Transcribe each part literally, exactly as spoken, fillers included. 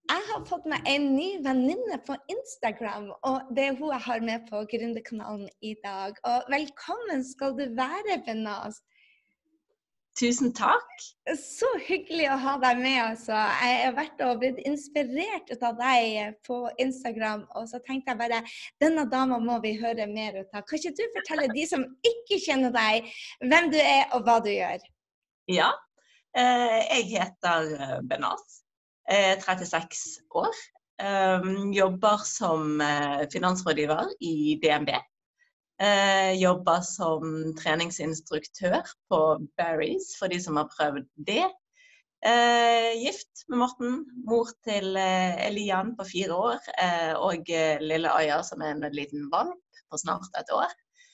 Jeg har fått meg en ny venninne på Instagram, og det er hun jeg har med på Gründerkanalen i dag. Og velkommen skal du være, Behnaz. Tusen takk. Så hyggelig å ha deg med, altså. Jeg har vært og blitt inspirert ut av deg på Instagram, og så tenkte jeg bare, denne dama må vi høre mer ut av. Kan ikke du fortelle de som ikke kjenner deg, hvem du er og hva du gjør? Ja, jeg heter Behnaz. Jeg er trettiseks år, jobber som finansrådgiver i D N B. Jobber som treningsinstruktør på Barry's, for de som har prøvd det. Gift med Morten, mor til Elian på fire år, og lille Aya som er en liten valp på snart et år.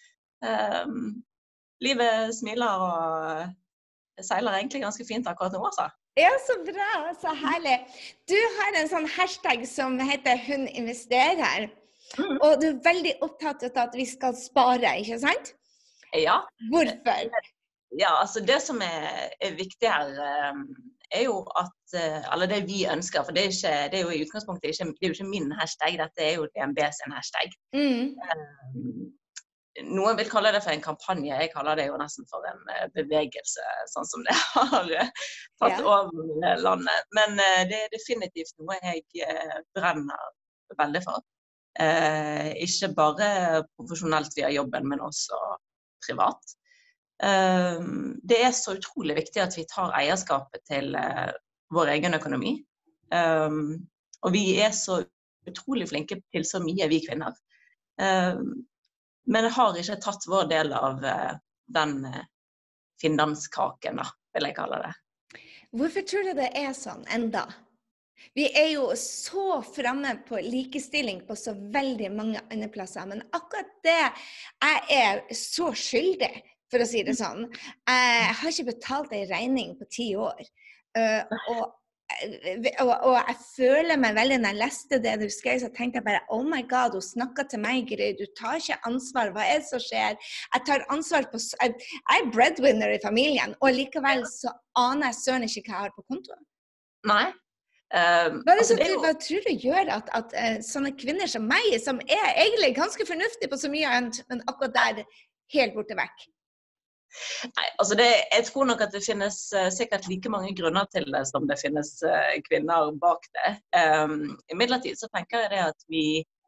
Livet smiler og seiler egentlig ganske fint akkurat nå, altså. Ja, så bra, så herlig. Du har en sånn hashtag som heter Hun investerer, mm. og du er veldig opptatt av at vi skal spare, ikke sant? Ja. Hvorfor? Ja, altså det som er, er viktig her er jo at, eller det vi ønsker, for det er, ikke, det er jo i utgangspunktet ikke, det er jo ikke min hashtag, dette er jo D N B sin hashtag. Mm. Um, Noen vil kalle det for en kampanje, jeg kaller det jo nesten for en bevegelse, sånn som det har tatt yeah. over landet. Men det er definitivt noe jeg brenner veldig for. Eh, ikke bare profesjonelt via jobben, men også privat. Eh, det er så utrolig viktig at vi tar eierskapet til eh, vår egen økonomi. Eh, og vi er så utrolig flinke til så mye, vi kvinner. Eh, Men jeg har ikke tatt vår del av uh, den uh, finanskaken, da, vil jeg kalle det. Hvorfor tror du det er sånn enda? Vi er jo så fremme på likestilling på så veldig mange andre plasser, men akkurat det jeg er så skyldig, for å si det sånn. Jeg har ikke betalt en regning på ti år, uh, og Og, og jeg føler meg veldig, når jeg leste det du skrev, så tenkte jeg bare, oh my god, hun snakket til meg, Gry, du tar ikke ansvar, hva er det som skjer? Jeg tar ansvar på, jeg, jeg er breadwinner i familien, og likevel så aner jeg søren ikke hva jeg har på kontoen. Nei. Um, hva, altså, du, jo... hva tror du gjør at, at uh, sånne kvinner som meg, som er egentlig ganske fornuftige på så mye annet, men akkurat der, helt borte vekk? Nei, altså det, jeg tror nok at det finnes uh, sikkert like mange grunner til det som det finnes uh, kvinner bak det. Um, I midlertid så tenker jeg det at vi,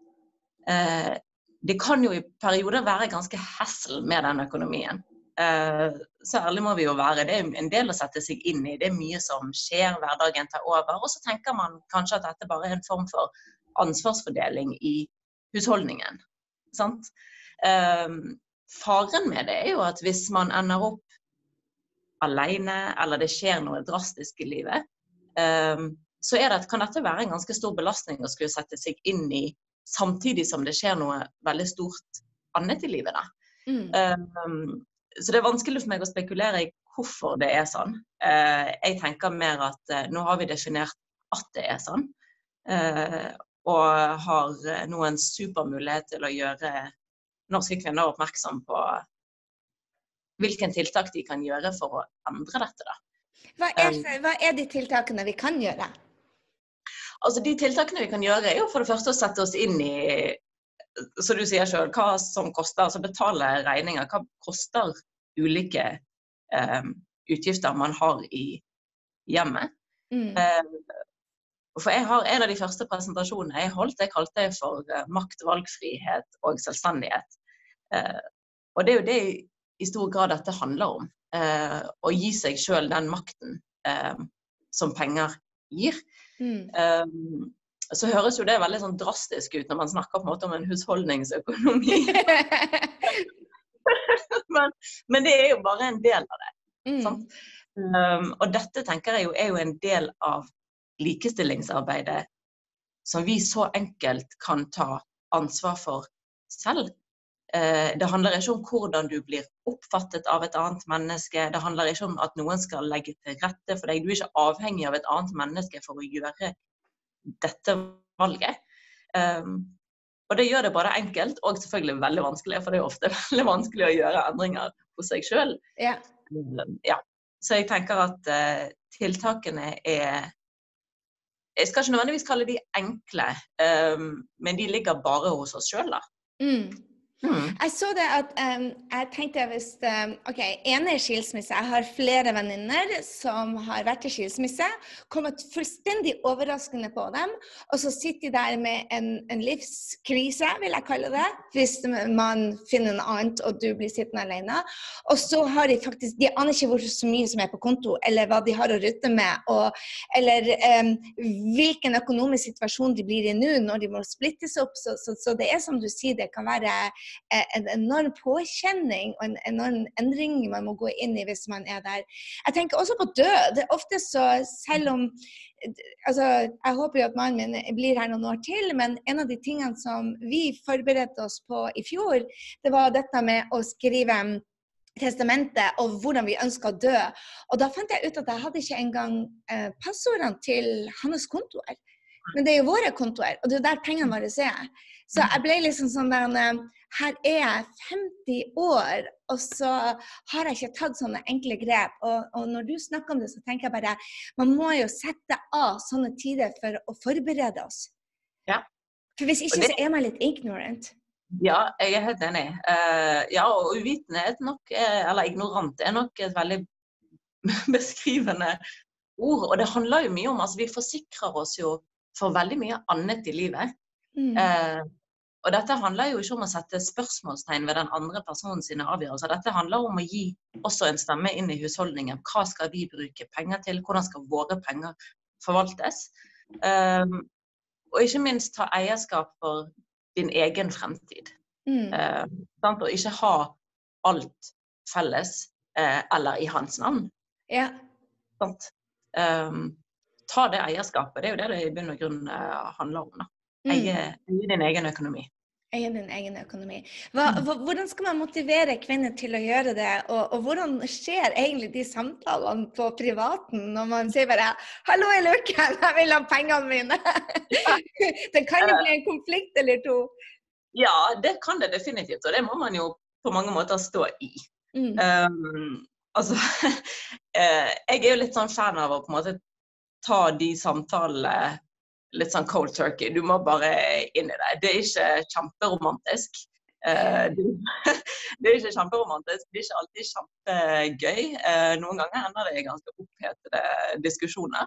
uh, det kan jo i perioder være ganske hassle med den økonomien. Uh, så ærlig må vi jo være, det er en del å sette seg inn i, det er mye som skjer, hverdagen tar over, og så tenker man kanskje at dette bare er en form for ansvarsfordeling i husholdningen, sant? Um, Faren med det er jo at hvis man ender opp alene, eller det skjer noe drastisk i livet, um, så er det, kan dette være en ganske stor belastning å skulle sette seg inn i, samtidig som det skjer noe veldig stort annet i livet. Da. Mm. Um, så det er vanskelig for meg å spekulere i hvorfor det er sånn. Uh, jeg tenker mer at uh, nå har vi definert at det er sånn, uh, og har nå en super mulighet til å gjøre norske kvinner oppmerksom på hvilke tiltak de kan gjøre for å endre dette. Da. Hva er, hva er de tiltakene vi kan gjøre? Altså de tiltakene vi kan gjøre er jo for det første å sette oss inn i, så du sier selv, hva som koster, altså betale regninger, hva koster ulike um, utgifter man har i hjemmet. Mm. Um, For jeg har en av de første presentasjonene jeg holdt, jeg kalte det for uh, makt, valgfrihet og selvstendighet. Uh, og det er jo det i, i stor grad dette handler om. Uh, å gi seg selv den makten uh, som penger gir. Mm. Um, så høres jo det veldig sånn drastisk ut når man snakker på en måte om en husholdningsøkonomi. men, men det er jo bare en del av det. Mm. Sant? Um, og dette tenker jeg jo er jo en del av likestillingsarbeidet som vi så enkelt kan ta ansvar for selv. Eh, det handler ikke om hvordan du blir oppfattet av et annet menneske. Det handler ikke om at noen skal legge til rette for deg. Du er ikke avhengig av et annet menneske for å gjøre dette valget. Um, og det gjør det bare enkelt, og selvfølgelig veldig vanskelig, for det er ofte veldig vanskelig å gjøre endringer hos seg selv. Ja. Ja. Så jeg tenker at uh, tiltakene er jeg skal ikke nødvendigvis kalle de enkle, um, men de ligger bare hos oss selv da. Mm. Mm. Jeg så det at, um, jeg tenkte hvis, um, ok, ene er skilsmisse. Jeg har flere venninner som har vært i skilsmisse, kommet fullstendig overraskende på dem, og så sitter de der med en, en livskrise, vil jeg kalle det, hvis man finner noe annet og du blir sittende alene. Og så har de faktisk, de aner ikke hvor så mye som er på konto, eller hva de har å rutte med, og, eller um, hvilken økonomisk situasjon de blir i nå når de må splittes opp. Så, så, så det er som du sier, det kan være en enorm påkjenning og en enorm endring man må gå inn i hvis man er der. Jeg tenker også på død. Ofte så, selv om, altså, jeg håper jo at mannen min blir her noen år til, men en av de tingene som vi forberedte oss på i fjor, det var dette med å skrive testamentet og hvordan vi ønsker å dø. Og da fant jeg ut at jeg hadde ikke engang eh, passordene til hans kontoer. Men det er jo våre kontoer, og det er der pengene våre er. Så jeg ble liksom sånn der, her er jeg femti år, og så har jeg ikke tatt sånne enkle grep. Og, og når du snakker om det, så tenker jeg bare, man må jo sette av sånne tider for å forberede oss. Ja. For hvis ikke, så er man litt ignorant. Ja, jeg er helt enig. Uh, ja, og uvitenhet nok, eller ignorant, er nok et veldig beskrivende ord. Og det handler jo mye om, altså vi forsikrer oss jo for veldig mye annet i livet. Mm. Uh, og dette handler jo ikke om å sette spørsmålstegn ved den andre personen sine avgjørelser. Dette handler om å gi også en stemme inn i husholdningen. Hva skal vi bruke penger til? Hvordan skal våre penger forvaltes? Um, og ikke minst ta eierskap for din egen fremtid. Mm. Uh, og ikke ha alt felles uh, eller i hans navn. Ja. Sant? Um, ta det eierskapet, det er jo det det i bunn og grunn uh, handler om da. Eie, eie din egen økonomi. Eie din egen økonomi. Hva, hvordan skal man motivere kvinner til å gjøre det, og, og hvordan skjer egentlig de samtalene på privaten når man sier bare, hallo i luken, jeg vil ha pengene mine. Det kan jo bli en konflikt eller to. Ja, det kan det definitivt, og det må man jo på mange måter stå i. Mm. Um, altså, jeg er jo litt sånn fan av å på en måte ta de samtalene litt sånn cold turkey. Du må bare inn i det. Det er ikke kjemperomantisk. Det er ikke kjemperomantisk. Det er ikke alltid kjempegøy. Noen ganger ender det i ganske opphetede diskusjoner.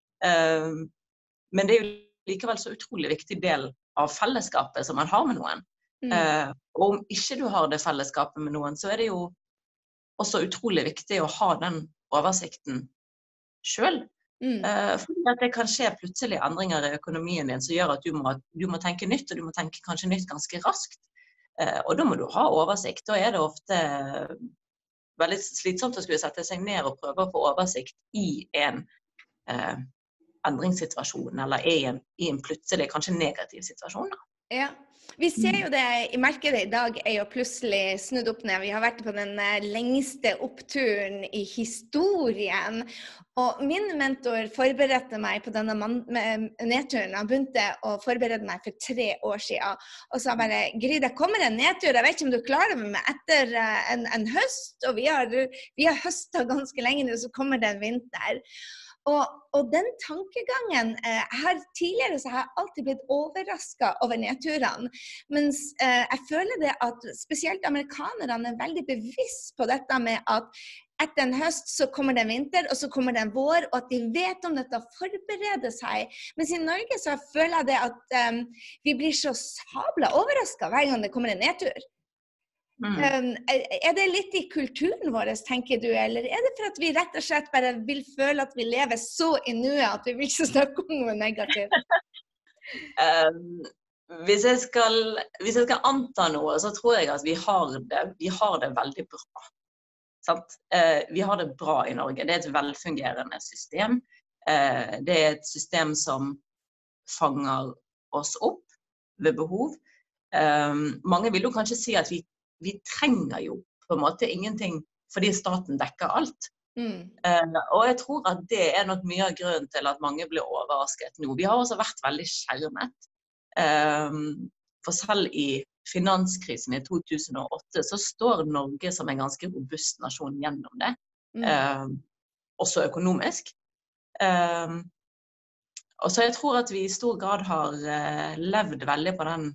Men det er jo likevel så utrolig viktig del av fellesskapet som man har med noen. Mm. Og om ikke du har det fellesskapet med noen, så er det jo også utrolig viktig å ha den oversikten selv. Mm. Uh, fordi at det kan skje plutselig endringer i økonomien din som gjør at du må, du må tenke nytt, og du må tenke kanskje nytt ganske raskt. Uh, og da må du ha oversikt. Da er det ofte veldig slitsomt å skulle sette seg ned og prøve å få oversikt i en uh, endringssituasjon, eller i en, i en plutselig kanskje negativ situasjon. Da. Ja. Vi ser jo det i markedet i dag er jo plutselig snudd opp ned. Vi har vært på den lengste oppturen i historien. Og min mentor forberedte meg på denne nedturen. Han begynte å forberede meg for tre år siden. Og sa bare, Gry, det kommer en nedtur. Jeg vet ikke om du klarer det, men etter en, en høst, og vi har, vi har høstet ganske lenge nå, så kommer det en vinter. Og, og den tankegangen, eh, her tidligere så har jeg alltid blitt overrasket over nedturene, mens eh, jeg føler det at spesielt amerikanerne er veldig bevisst på dette med at etter en høst så kommer det en vinter, og så kommer det en vår, og at de vet om dette og forbereder seg. Mens i Norge så føler jeg det at um, vi blir så sabla overrasket hver gang det kommer en nedtur. Mm. Um, er det litt i kulturen vår, tenker du, eller er det for at vi rett og slett bare vil føle at vi lever så i nuet at vi vil ikke snakke om noe negativt? um, hvis, jeg skal, hvis jeg skal anta noe, så tror jeg at vi har det, vi har det veldig bra. Sant? Uh, vi har det bra i Norge. Det er et velfungerende system. Uh, det er et system som fanger oss opp ved behov. Um, mange vil jo kanskje si at vi Vi trenger jo på en måte ingenting fordi staten dekker alt. Mm. Uh, og jeg tror at det er nok mye av grunnen til at mange blir overrasket nå. Vi har også vært veldig skjermet. Um, for selv i finanskrisen i to tusen og åtte så står Norge som en ganske robust nasjon gjennom det. Mm. Uh, også økonomisk. Um, og så jeg tror at vi i stor grad har uh, levd veldig på den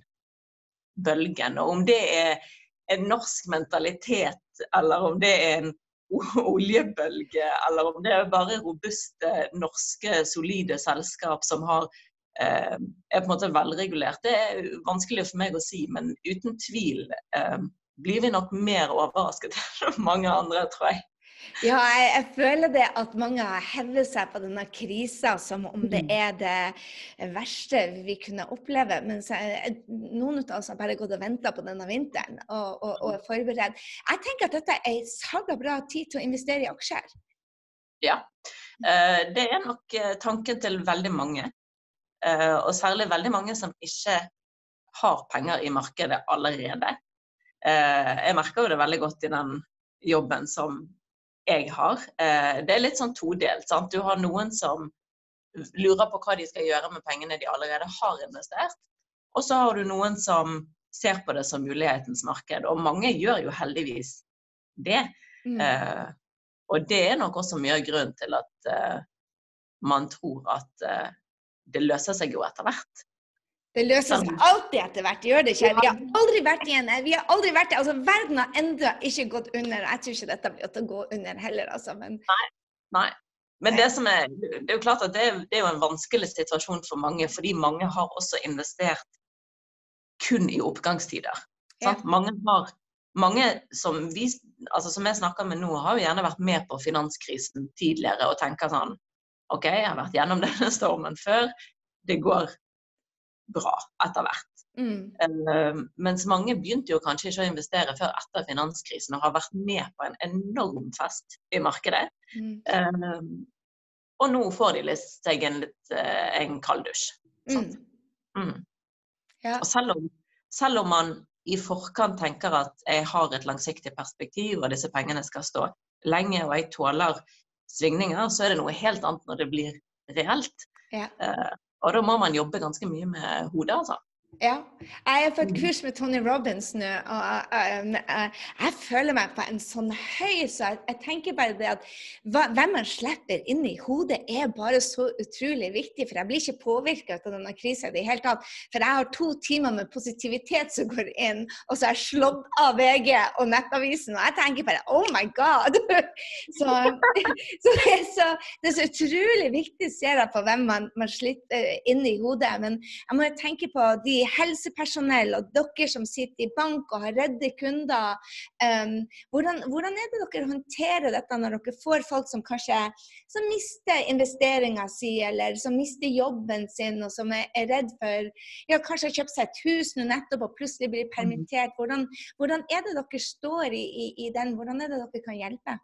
bølgen, og om det er en norsk mentalitet, eller om det er en oljebølge, eller om det er bare robuste, norske, solide selskap som har, uh, er på en måte velregulert, det er vanskelig for meg å si, men uten tvil uh, blir vi nok mer overrasket enn mange andre, tror jeg. Ja, jeg, jeg føler det at mange har hevet seg på denne krisen som om det er det verste vi kunne oppleve, mens jeg, noen av oss har bare gått og ventet på denne vinteren og, og, og er forberedt. Jeg tenker at dette er en saga bra tid til å investere i aksjer. Ja, det er nok tanken til veldig mange, og særlig veldig mange som ikke har penger i markedet allerede. Jeg merker jo det veldig godt i den jobben som jeg har. Det er litt sånn todelt, sant? Du har noen som lurer på hva de skal gjøre med pengene de allerede har investert, og så har du noen som ser på det som mulighetens marked, og mange gjør jo heldigvis det. Mm. Eh, og det er nok også mye grunn til at eh, man tror at eh, det løser seg jo etter hvert. Det løser seg alltid etter hvert, gjør det ikke? Vi har aldri vært igjen, vi har aldri vært det, altså verden har enda ikke gått under, jeg tror ikke dette blir til å gå under heller, altså, men... Nei, nei, men det som er, det er jo klart at det er, det er jo en vanskelig situasjon for mange, fordi mange har også investert kun i oppgangstider, sant? Ja. Mange har, mange som vi, altså som jeg snakker med nå, har jo gjerne vært med på finanskrisen tidligere, og tenker sånn, ok, jeg har vært gjennom denne stormen før, det går bra etter hvert. Mm. Uh, mens mange begynte jo kanskje ikke å investere før etter finanskrisen og har vært med på en enorm fest i markedet. Mm. Uh, og nå får de litt seg en, litt, uh, en kalddusj. Mm. Mm. Ja. Og selv om, selv om man i forkant tenker at jeg har et langsiktig perspektiv og disse pengene skal stå lenge og jeg tåler svingninger, så er det noe helt annet når det blir reelt. Ja. Uh, Og da må man jobbe ganske mye med hodet, altså. Ja, jeg er på et kurs med Tony Robbins nå, og uh, uh, jeg føler meg på en sånn høy, så jeg, jeg tenker bare det at hva, hvem man slipper inn i hodet er bare så utrolig viktig, for jeg blir ikke påvirket av denne krisen i det hele tatt, for jeg har to timer med positivitet som går inn, og så er jeg slått av V G og nettavisen, og jeg tenker bare, oh my god! så, så, det er så det er så utrolig viktig, ser jeg på hvem man, man slipper inn i hodet, men jeg må tenke på de helsepersonell og dere som sitter i bank og har redde kunder. Um, hvordan, hvordan er det dere håndterer dette når dere får folk som kanskje som mister investeringen sin, eller som mister jobben sin, og som er, er redd for, ja, kanskje har kjøpt seg et hus nå nettopp og plutselig blir permittert. Hvordan, hvordan er det dere står i, i, i den? Hvordan er det dere kan hjelpe?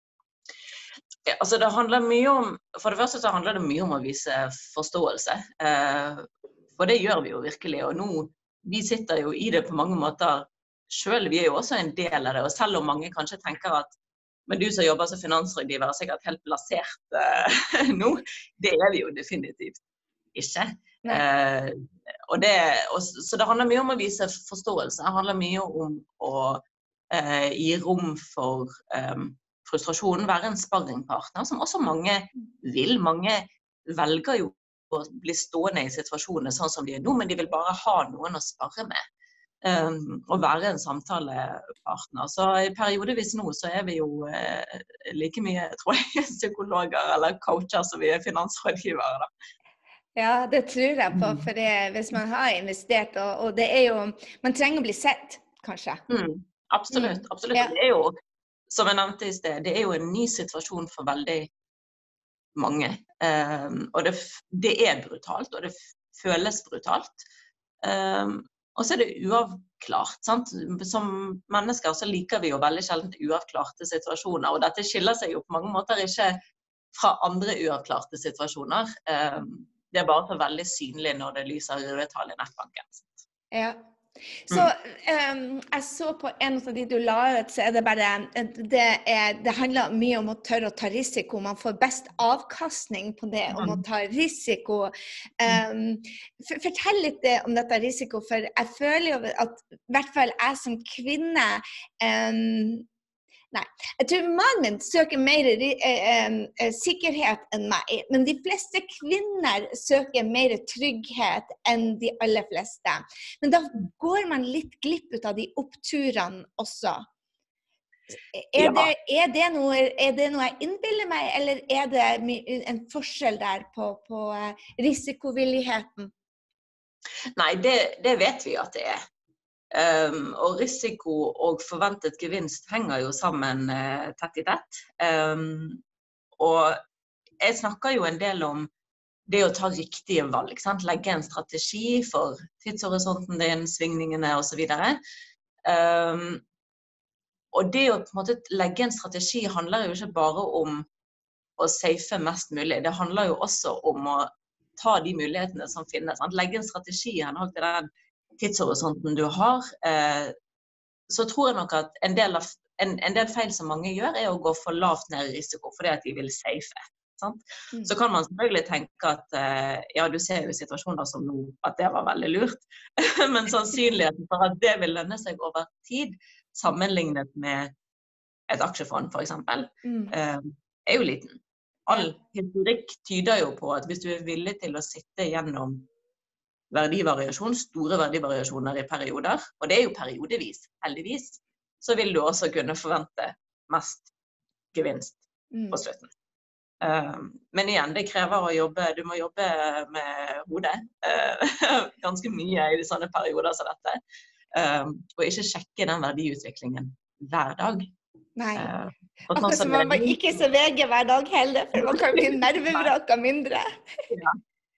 Ja, altså det handler mye om, for det første så handler det mye om å vise forståelse. Uh, For det gjør vi jo virkelig, og nå, vi sitter jo i det på mange måter selv, vi er jo også en del av det, og selv om mange kanskje tenker at, men du som jobber som finansrådgiver er sikkert helt plassert uh, nå, det er vi jo definitivt ikke. Uh, og det, og, så det handler mye om å vise forståelse, det handler mye om å uh, gi rom for um, frustrasjonen, være en sparringpartner, som også mange vil, mange velger jo å bli stående i situasjoner sånn som de er nå, men de vil bare ha noen å spare med, um, og være en samtalepartner. Så i periodevis nå så er vi jo uh, like mye, tror jeg, psykologer eller coacher som vi er finansrådgivere da. Ja, det tror jeg på, for det, hvis man har investert, og, og det er jo, man trenger å bli sett, kanskje. Mm, absolutt, absolutt. Ja. Det er jo, som jeg nevnte i sted, det er jo en ny situasjon for veldig mange, um, og det, det er brutalt, og det føles brutalt. Um, og så er det uavklart, sant? Som mennesker så liker vi jo veldig sjelden uavklarte situasjoner, og dette skiller seg jo på mange måter ikke fra andre uavklarte situasjoner. Um, det er bare så veldig synlig når det lyser røde tall i nettbanken. Sant? Ja. Så um, jeg så på en av de du la ut, så er det bare det, er, det handler mye om å tørre å ta risiko, man får best avkastning på det, om å ta risiko. Um, for, fortell litt om dette risiko, for jeg føler jo at i hvert fall jeg som kvinne um, Nei. Jeg tror mannen min søker mer eh, eh, sikkerhet enn meg, men de fleste kvinner søker mer trygghet enn de aller fleste. Men da går man litt glipp ut av de oppturene også. Er, Ja. det, er, det noe, er det noe jeg innbiller meg, eller er det en forskjell der på, på risikovilligheten? Nei, det, det vet vi at det er. Um, og risiko og forventet gevinst henger jo sammen uh, tett i tett. Um, og jeg snakker jo en del om det å ta riktige valg, sant? Legge en strategi for tidshorisonten din, svingningene og så videre. Um, og det å på en måte legge en strategi handler jo ikke bare om å safe mest mulig. Det handler jo også om å ta de mulighetene som finnes. Sant? Legge en strategi i henhold til den tidshorisonten du har, eh, så tror jeg nok at en del, av, en, en del feil som mange gjør er å gå for lavt ned i risiko, fordi at de vil safe. Sant? Mm. Så kan man selvfølgelig tenke at, eh, ja, du ser jo situasjoner som nå, at det var veldig lurt, men sannsynligheten for at det vil lønne seg over tid, sammenlignet med et aksjefond for eksempel, mm. eh, er jo liten. All historikk tyder jo på at hvis du er villig til å sitte gjennom verdivariasjon, store verdivariasjoner i perioder, og det er jo periodevis, heldigvis, så vil du også kunne forvente mest gevinst på slutten. Um, men igjen, det krever å jobbe, du må jobbe med hodet, uh, ganske mye i sånne perioder som dette, um, og ikke sjekke den verdiutviklingen hver dag. Nei, uh, akkurat som man ikke ser V G hver dag heller, for man kan bli nervevrak av mindre. Ja.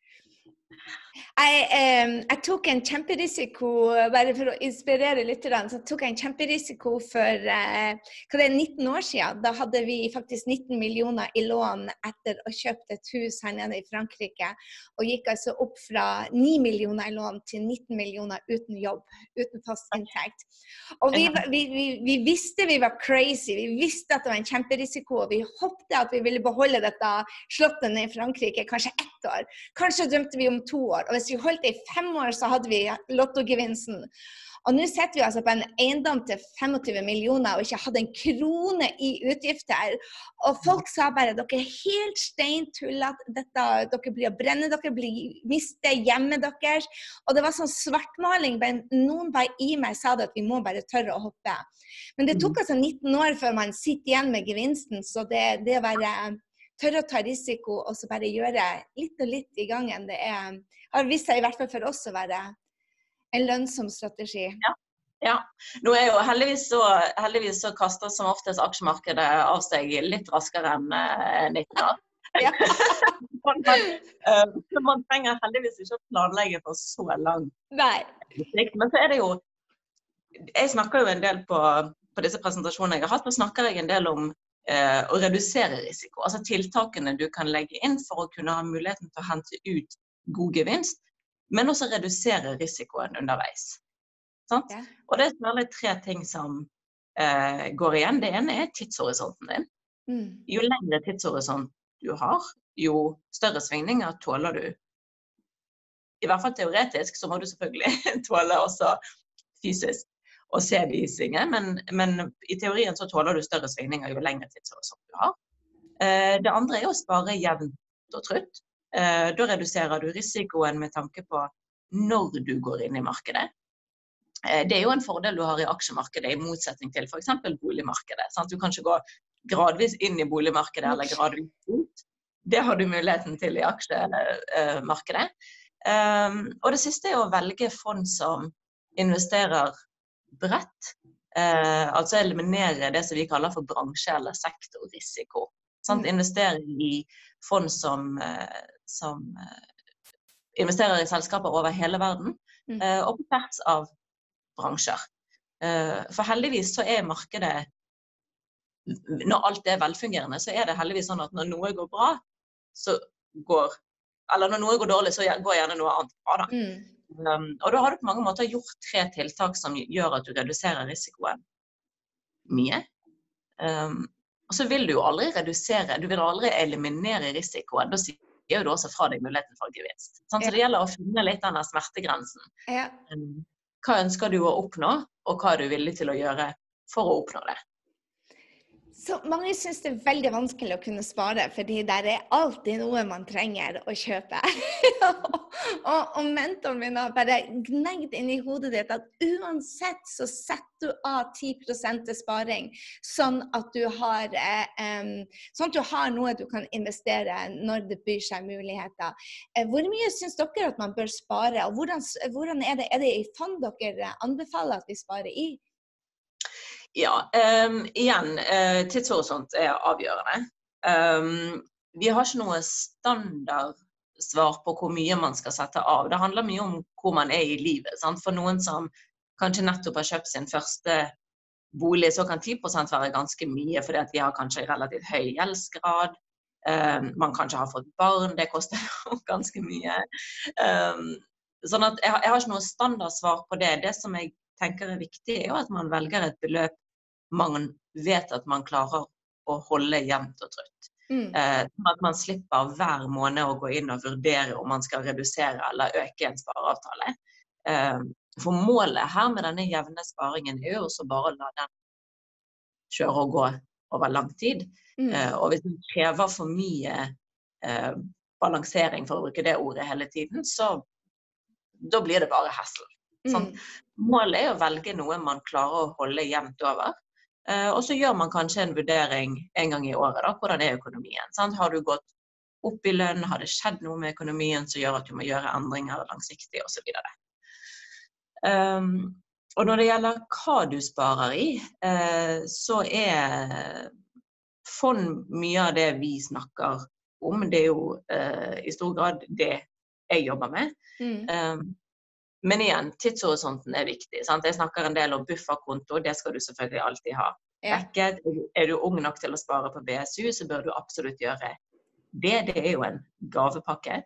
Jeg, eh, jeg tok en kjemperisiko, bare for å inspirere lytterne, så tok jeg en kjemperisiko for eh, hva det er, nitten år siden. Da hadde vi faktisk nitten millioner i lån etter å kjøpt et hus her nede i Frankrike, og gikk altså opp fra ni millioner i lån til nitten millioner uten jobb, uten fast inntekt. Og vi, vi, vi, vi visste vi var crazy, vi visste at det var en kjemperisiko, og vi håpte at vi ville beholde dette slottet nede i Frankrike, kanskje ett år. Kanskje drømte vi om to år. Og hvis vi holdt det i fem år, så hadde vi lottogevinsten. Og nå setter vi altså på en eiendom til femogtyve millioner og ikke hadde en krone i utgifter. Og folk sa bare, dere er helt steintullet, dette, dere blir å brenne, dere blir miste hjemmet deres. Og det var sånn svartmaling, men noen bare i meg sa det at vi må bare tørre å hoppe. Men det tok altså nitten år før man sitter igjen med gevinsten, så det, det å være tørre å ta risiko og så bare gjøre litt og litt i gangen, det er, har vist seg i hvert fall for oss å være en lønnsom strategi. Ja, ja. Nå er jo heldigvis så, heldigvis så kaster som oftest aksjemarkedet av seg litt raskere enn eh, nitten år. Ja. man, uh, man trenger heldigvis ikke å planlegge for så lang. Nei. Men så er det jo, jeg snakker jo en del på, på disse presentasjonene jeg har hatt, og snakker jeg en del om uh, å redusere risiko. Altså tiltakene du kan legge inn for å kunne ha muligheten til å hente ut god gevinst, men også redusere risikoen underveis. Sant? Ja. Og det er særlig tre ting som uh, går igjen. Det ene er tidshorisonten din. Mm. Jo lengre tidshorisont du har, jo større svingninger tåler du. I hvert fall teoretisk, så må du selvfølgelig tåle også fysisk å se de svinge, men, men i teorien så tåler du større svingninger jo lengre tidshorisont du har. Uh, det andre er å spare jevnt og trutt. Uh, da reduserer du risikoen med tanke på når du går inn i markedet. Uh, det er jo en fordel du har i aksjemarkedet i motsetning til for eksempel boligmarkedet. Sant? Du kan ikke gå gradvis inn i boligmarkedet eller gradvis ut. Det har du muligheten til i aksjemarkedet. Um, og det siste er å velge fond som investerer bredt, uh, altså eliminere det som vi kaller for bransje- eller sektorrisiko. Sant? Investere i fond som, uh, som uh, investerer i selskaper over hele verden, uh, og på tvers av bransjer. Uh, for heldigvis så er markedet, når alt er velfungerende, så er det heldigvis sånn at når noe går bra, så går, eller når noe går dårlig, så går gjerne noe annet bra da. Mm. Um, og da har du på mange måter gjort tre tiltak som gjør at du reduserer risikoen mye. Um, og så vil du jo aldri redusere, du vil aldri eliminere risikoen, da sier du også fra deg muligheten for gevinst. Sånn, så det gjelder å finne litt denne smertegrensen. Ja. Um, hva ønsker du å oppnå, og hva er du villig til å gjøre for å oppnå det? Så mange synes det er veldig vanskelig å kunne spare, fordi der er alltid noe man trenger å kjøpe. og, og mentoren min har bare gnegd inn i hodet ditt at uansett så setter du av ti prosent til sparing, sånn at du har, eh, um, sånn at du har noe du kan investere når det byr seg muligheter. Eh, hvor mye synes dere at man bør spare, og hvordan, hvordan er det? Er det i fond dere anbefaler at vi sparer i? Ja, um, igjen, uh, tidshorisont er avgjørende. Um, vi har ikke noe standardsvar på hvor mye man skal sette av. Det handler mye om hvor man er i livet. Sant? For noen som kanskje nettopp har kjøpt sin første bolig, så kan ti prosent være ganske mye, fordi at de har kanskje relativt høy gjeldsgrad. Um, man kanskje har fått barn, det koster ganske mye. Um, sånn at jeg, jeg har ikke noe standardsvar på det. Det som jeg tenker er viktig, er jo at man velger et beløp man vet at man klarer å holde jevnt og trutt. Mm. Eh, at man slipper hver måned å gå inn og vurdere om man skal redusere eller øke en spareavtale. Eh, for målet her med denne jevne sparingen er jo også bare å la den kjøre og gå over lang tid. Mm. Eh, og hvis man krever for mye eh, balansering, for å bruke det ordet hele tiden, så da blir det bare hassle. Sånn. Mm. Målet er å velge noe man klarer å holde jevnt over. Uh, og så gjør man kanskje en vurdering en gang i året, da, hvordan er økonomien. Sant? Har du gått opp i lønn, har det skjedd noe med økonomien som gjør at du må gjøre endringer langsiktig, og så videre. Um, og når det gjelder hva du sparer i, uh, så er fond mye av det vi snakker om. Det er jo uh, i stor grad det jeg jobber med. Mm. Um, Men igjen, tidshorisonten er viktig. Sant? Jeg snakker en del om bufferkonto, det skal du selvfølgelig alltid ha. Ja. Er du ung nok til å spare på B S U, så bør du absolutt gjøre det. Det er jo en gavepakke.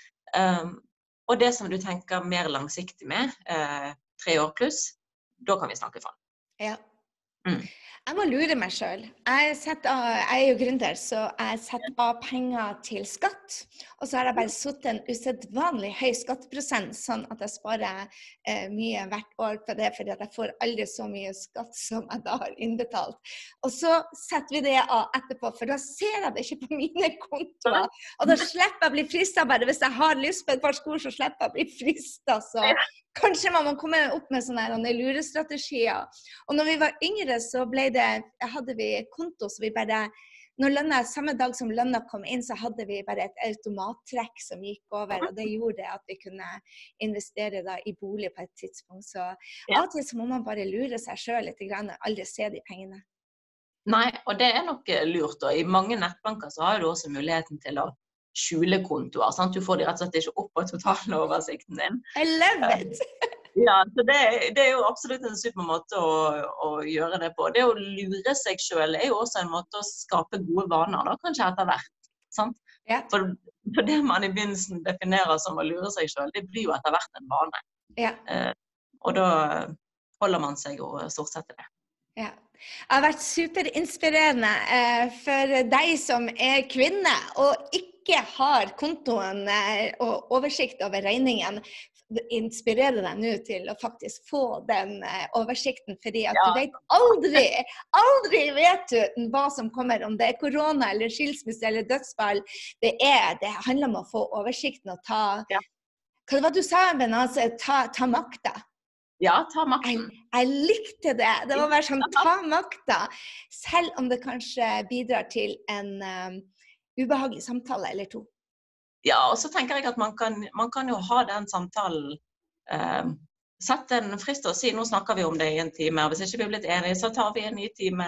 Um, og det som du tenker mer langsiktig med, uh, tre år pluss, da kan vi snakke fond. Ja. Mm. Jeg må lure meg selv. Jeg, av, jeg er jo gründer, så jeg setter av penger til skatt. Og så har jeg bare satt en usedvanlig høy skatteprosent, sånn at jeg sparer eh, mye hvert år på det, fordi at jeg får aldri så mye skatt som jeg da har innbetalt. Og så setter vi det av etterpå, for da ser jeg det ikke på mine kontoer. Og da slipper jeg å bli fristet bare. Hvis jeg har lyst på et par skor, så slipper jeg å bli fristet. Så kanskje man må komme opp med sånne her lurestrategier. Og når vi var yngre, så ble det, hadde vi konto, så vi bare, når lønna, samme dag som lønna kom inn, så hadde vi bare et automattrekk som gikk over, og det gjorde at vi kunne investere da i bolig på et tidspunkt. Så av og til så må man bare lure seg selv litt grann, og aldri se de pengene. Nei, og det er nok lurt, og i mange nettbanker så har du også muligheten til å skjule kontoer, sant? Du får de rett og slett ikke opp på totaloversikten din. I love it! Ja, så det, det er jo absolutt en super måte å, å gjøre det på. Det å lure seg selv er jo også en måte å skape gode vaner, da, kanskje etter hvert. Sant? Ja. For, for det man i begynnelsen definerer som å lure seg selv, det blir jo etter hvert en vane. Ja. Eh, og da holder man seg jo stort sett til det. Ja. Det har vært superinspirerende eh, for deg som er kvinne, og ikke har kontoen eh, og oversikt over regningen. Inspirerer deg nå til å faktisk få den eh, oversikten, fordi at ja. Du vet aldri, aldri vet du hva som kommer, om det er korona eller skilsmisse eller dødsfall. Det, er, det handler om å få oversikten og ta, ja. Hva var det du sa, Ben? Altså, ta, ta makta. Ja, ta makten. Jeg, jeg likte det. Det var bare sånn, ta makta, selv om det kanskje bidrar til en um, ubehagelig samtale eller to. Ja, og så tenker jeg at man kan, man kan jo ha den samtalen, eh, sette en frist og si, nå snakker vi om det i en time, og hvis ikke vi er blitt enige, så tar vi en ny time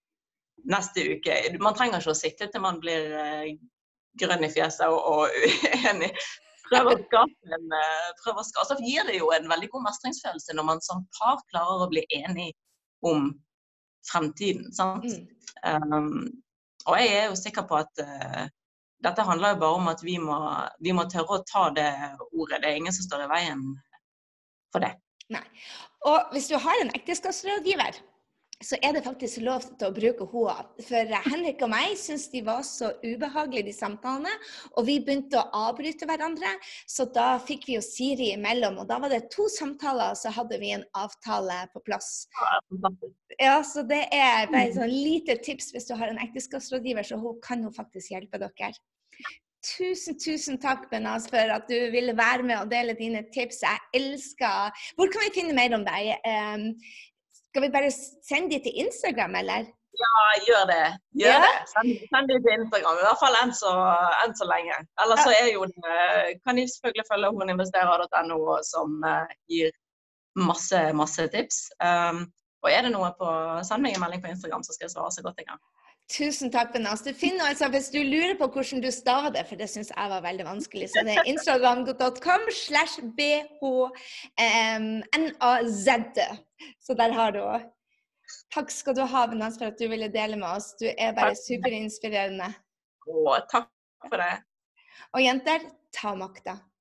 neste uke. Man trenger ikke å sitte til man blir eh, grønn i fjeset og, og uenig. Prøv å skape en, prøv å skape, så gir det jo en veldig god mestringsfølelse når man som par klarer å bli enig om fremtiden, sant? Mm. Um, og jeg er jo sikker på at uh, dette handler jo bare om at vi må, vi må tørre å ta det ordet. Det er ingen som står i veien for det. Nei. Og hvis du har en ekteskapsrådgiver, så er det faktisk lov til å bruke henne. For Henrik og meg synes de var så ubehagelige, de samtalene, og vi begynte å avbryte hverandre, så da fikk vi jo Siri imellom, og da var det to samtaler, så hadde vi en avtale på plass. Ja, så det er bare et sånn lite tips hvis du har en ekteskapsrådgiver, så hun kan jo faktisk hjelpe dere. Tusen, tusen takk, Behnaz, for at du ville være med og dele dine tips. Jeg elsker... Hvor kan vi finne mer om deg? Um, Skal vi bare sende de til Instagram, eller? Ja, gjør det. Gjør Ja. det. Send, send de til Instagram, i hvert fall enn så, enn så lenge. Eller så er jo, kan de selvfølgelig følge honinvesterer punktum no som uh, gir masse, masse tips. Um, og er det noe på, send meg en melding på Instagram, så skal jeg svare så godt jeg kan. Tusen takk, Behnaz. Du finner altså, hvis du lurer på hvordan du staver det, for det synes jeg var veldig vanskelig, så det er instagram punktum com slash b h n a z. Så der har du også. Takk skal du ha, Behnaz, for at du ville dele med oss. Du er bare superinspirerende. Å, takk for det. Og jenter, ta makta.